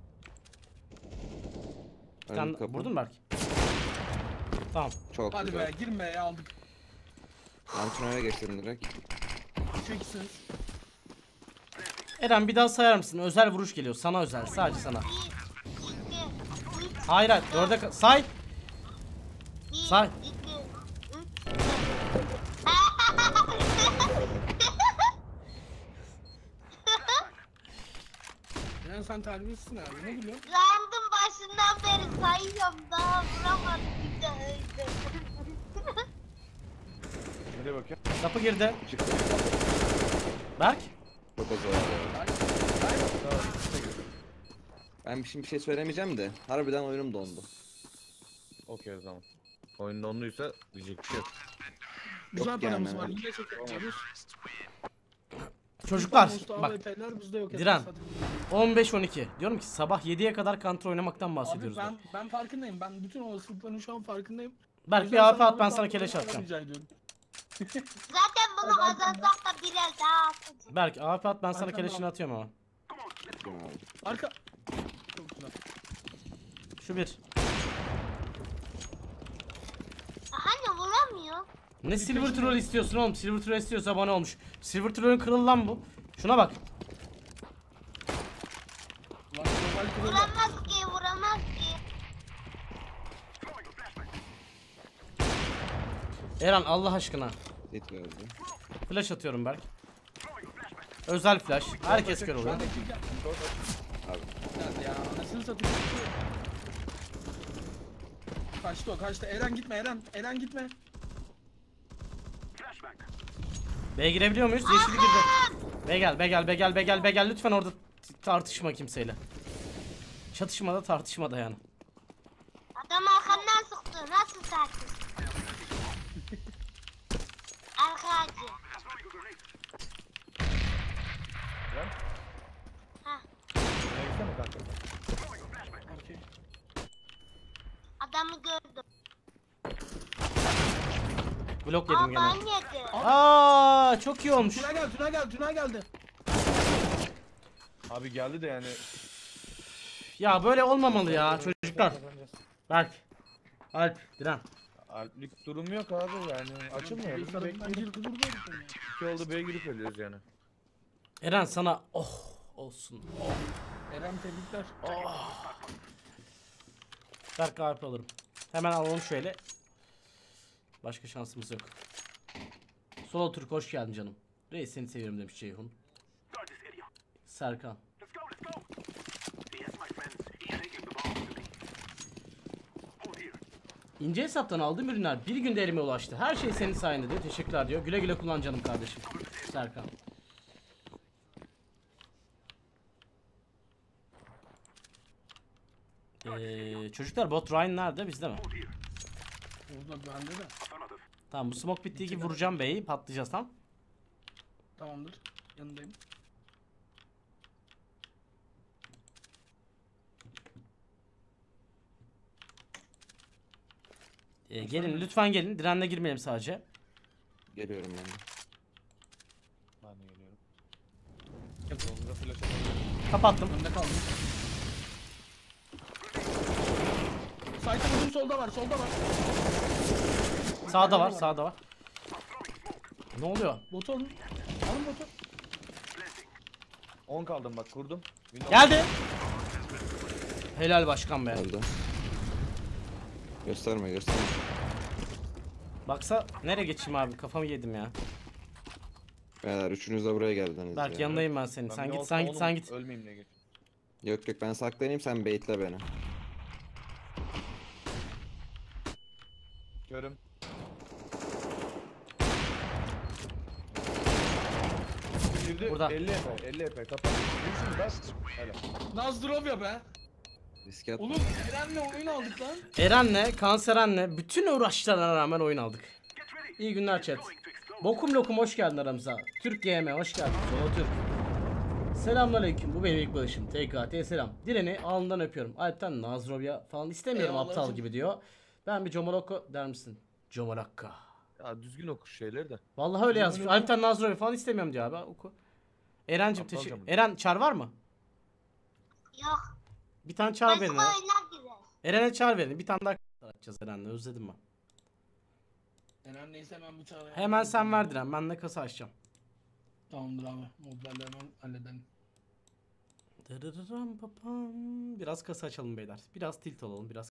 Sen
Önüm kapı.
vurdun mu Berk? Tamam.
Çok
Hadi
güzel.
be girme ya aldık.
Ben Tuna'ya geçtim direkt.
3-2'siniz.
Eren bir daha sayar mısın? Özel vuruş geliyor. Sana özel. Sadece sana.
1, 2, 3,
Hayır hayır. 4'e say.
1,
Say.
2, 3.
Yani sen terbiyesizsin abi ne biliyorsun?
Round'un başından beri sayıyorum daha vuramadım bir de öldüm.
Nereye bakayım?
Kapı girdi.
Çıktı.
Berk.
Çok az var. Ben şimdi bir şey söylemeyeceğim de harbiden oyunum dondu.
Okey o zaman. Oyun donduysa diyecek bir şey yok.
Güzel
Yok
paramız
yani.
var yine çekiyoruz.
Çocuklar bak.
AWP'ler bizde yok.
Diren. 15-12. Diyorum ki sabah 7'ye kadar counter oynamaktan
Abi
bahsediyoruz. bak.
ben farkındayım. Ben bütün olasılıkların şu an farkındayım.
Berk bir AP at, ben sana keleş atacağım.
Rica ediyorum.
Zaten bunu kazansak da biraz daha atacağım.
Berk AP at, ben sana
Arkamda
keleşini
al.
atıyorum ama.
Arka. Çok güzel.
Şu bir.
Hani vuramıyor.
Ne Silver Troll istiyorsun oğlum? Silver Troll istiyorsa abone olmuş. Silver Troll'ün kralı lan bu. Şuna bak.
Lan global troll.
Vuramaz ki vuramaz ki.
Eren Allah aşkına.
Hit verdi.
Flash atıyorum Berk. Özel flash. Herkes kör oluyor.
Ben de kill yaptım.
Abi.
Hadi ya anasını satayım. Kaçtı o kaçtı. Eren gitme Eren. Eren gitme.
B'ye girebiliyor muyuz? Yeşili girdi. B gel, B gel, B gel, B gel, B gel. Lütfen orada tartışma kimseyle. Çatışmada, tartışmada yani.
Adam arkamdan sıktı. Nasıl sakin? Arkacı.
Lan.
Hah.
Nereye gitsene kanka?
Okey.
Adamı gördüm.
Blok
Aa
yedim
ben
gene.
yedi.
Aa çok iyi olmuş.
Tuna geldi Tuna geldi Tuna geldi.
Abi geldi de yani.
Ya böyle olmamalı ya çocuklar. Berk. Alp, Diren.
Alplik durum yok abi yani. Açılmıyor. Biz bekliyoruz. 2 oldu B'ye girip ölüyoruz yani.
Eren sana oh olsun.
Eren tebrikler.
Berk Alp alırım. Hemen alalım şöyle. Başka şansımız yok. Solo Türk hoş geldin canım. Reis seni seviyorum demiş Ceyhun. Serkan. İnce hesaptan aldığım ürünler bir günde elime ulaştı. Her şey senin sayende diyor. Teşekkürler diyor. Güle güle kullan canım kardeşim. Serkan. Çocuklar bot Ryan nerede? Bizde mi?
Orada bende de.
Tamam bu smoke bittiği gibi vuracağım B'yi. Patlayacağız tam.
Tamamdır. Yanındayım.
Gelin lütfen gelin. Direnle girmeyelim sadece.
Geliyorum ben de.
Ben de geliyorum. Solunda flash atalım.
Kapattım.
Önde kaldım. Sight'a vurdum, solda var, solda var.
Sağda var, sağda var. Ne oluyor?
Botu alın. Alın botu.
10 kaldım bak kurdum. Windows-
Geldi. Helal başkan be.
Öldü. Gösterme gösterme.
Baksa nereye geçeyim abi? Kafamı yedim ya.
Beyler üçünüz de buraya geldiniz
Berk
ya.
yanındayım ben senin.
Ben
Sen
bir
git,
olsa
sen git,
oğlum,
sen git.
Ölmeyeyim diye geç.
Yok yok ben saklanayım sen baitle beni.
Görüm. Girdi.
Burada.
50 EP. 50 EP. Kapat. Girsin bas. Helal.
Nazdrov ya be.
Riske atma.
Oğlum Eren'le oyun aldık lan.
Eren'le, Kanseren'le bütün uğraşlarına rağmen oyun aldık. İyi günler chat. Bokum lokum hoş geldin aramıza. Türk GM hoş geldin. Solo Türk. Selamünaleyküm. Bu benim ilk bağışım. TKT selam. Diren'i alnından öpüyorum. Alp'ten Nazrovya falan istemiyorum
Eyvallah
aptal
canım.
gibi diyor. Ben bir Comoroko der misin? Comoraka.
Ya düzgün oku şeyleri de.
Vallahi öyle yazmış. Alp'ten Nazrovya falan istemiyorum diyor abi. Oku. Eren'cim
Aptalca
teşekkür.
mı?
Eren çar var mı?
Yok.
Bir tane çar
Başka
verin. ya.
oynar gibi.
Eren'e çar verin. Bir tane daha atacağız Eren'le. Özledim ben.
Eren neyse hemen bıçağı.
Hemen sen ver Diren. Ben de kasa açacağım.
Tamamdır abi. Modlarla hemen halledelim.
Dırırıram papam. Biraz kasa açalım beyler. Biraz tilt olalım. Biraz